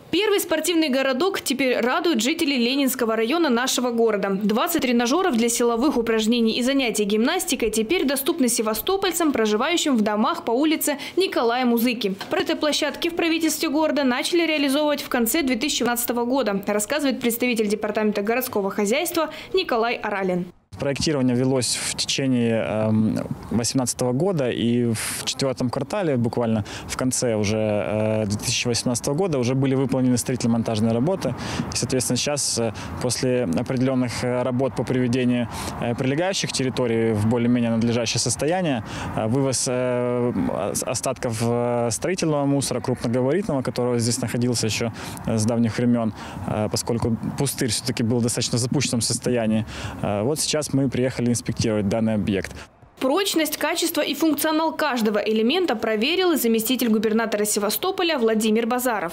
Первый спортивный городок теперь радует жителей Ленинского района нашего города. 20 тренажеров для силовых упражнений и занятий гимнастикой теперь доступны севастопольцам, проживающим в домах по улице Николая Музыки. Проекты площадки в правительстве города начали реализовывать в конце 2017 года, рассказывает представитель департамента городского хозяйства Николай Аралин. Проектирование велось в течение 2018 года, и в четвертом квартале, буквально в конце уже 2018 года, уже были выполнены строительно-монтажные работы. И, соответственно, сейчас после определенных работ по приведению прилегающих территорий в более-менее надлежащее состояние, вывоз остатков строительного мусора, крупногабаритного, который здесь находился еще с давних времен, поскольку пустырь все-таки был в достаточно запущенном состоянии. Вот сейчас мы приехали инспектировать данный объект. Прочность, качество и функционал каждого элемента проверил и заместитель губернатора Севастополя Владимир Базаров.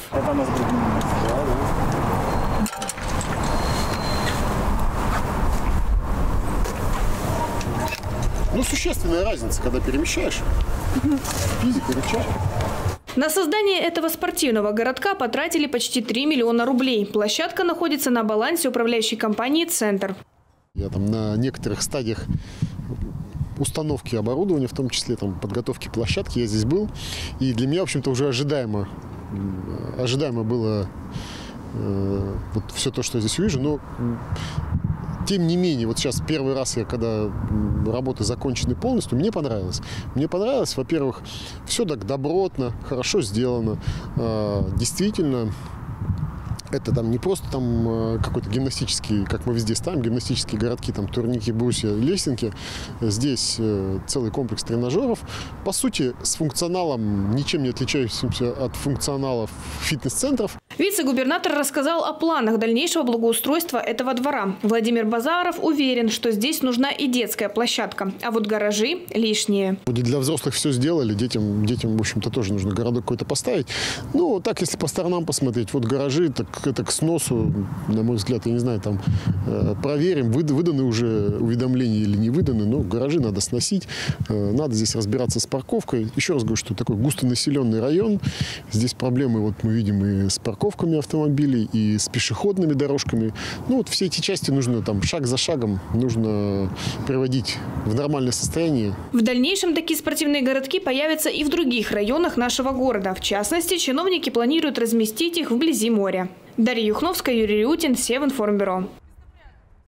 Существенная разница, когда перемещаешь. Физика, рычаг. На создание этого спортивного городка потратили почти 3 миллиона рублей. Площадка находится на балансе управляющей компании «Центр». Я там на некоторых стадиях установки оборудования, в том числе там подготовки площадки, я здесь был. И для меня, в общем-то, уже ожидаемо было вот все то, что я здесь увижу. Но тем не менее, вот сейчас первый раз, когда работы закончены полностью, мне понравилось. Мне понравилось, во-первых, все так добротно, хорошо сделано. Действительно, это там не просто там какой-то гимнастический, как мы везде ставим, гимнастические городки, там турники, брусья, лесенки. Здесь целый комплекс тренажеров. По сути, с функционалом, ничем не отличающимся от функционалов фитнес-центров. Вице-губернатор рассказал о планах дальнейшего благоустройства этого двора. Владимир Базаров уверен, что здесь нужна и детская площадка, а вот гаражи лишние. Для взрослых все сделали, детям в общем-то, тоже нужно городок какой-то поставить. Ну, так, если по сторонам посмотреть, вот гаражи, так это к сносу, на мой взгляд, я не знаю, там проверим, выданы уже уведомления или не выданы, но гаражи надо сносить, надо здесь разбираться с парковкой. Еще раз говорю, что такой густонаселенный район, здесь проблемы, вот мы видим и с парковками автомобилей, и с пешеходными дорожками. Ну, вот все эти части нужно там шаг за шагом нужно приводить в нормальное состояние. В дальнейшем такие спортивные городки появятся и в других районах нашего города. В частности, чиновники планируют разместить их вблизи моря. Дарья Юхновская, Юрий Рютин, Севинформбюро.